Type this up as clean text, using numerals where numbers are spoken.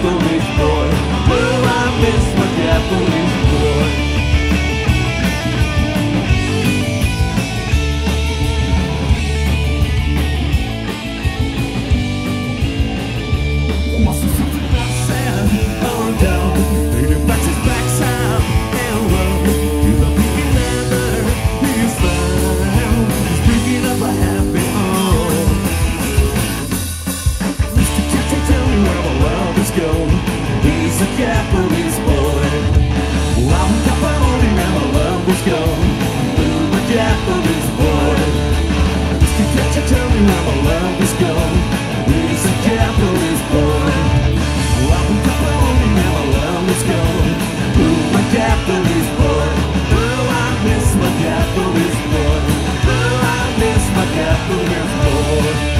Japanese boy. Oh, I miss my Japanese boy. He's a Japanese boy. I'm Japanese and my love is gone. I'm a Japanese boy. Mr. Tell me where my love is gone. He's a Japanese boy. I'm Japanese and my love is gone. I'm a Japanese boy. Oh, I miss my Japanese boy. Oh, I miss my Japanese boy.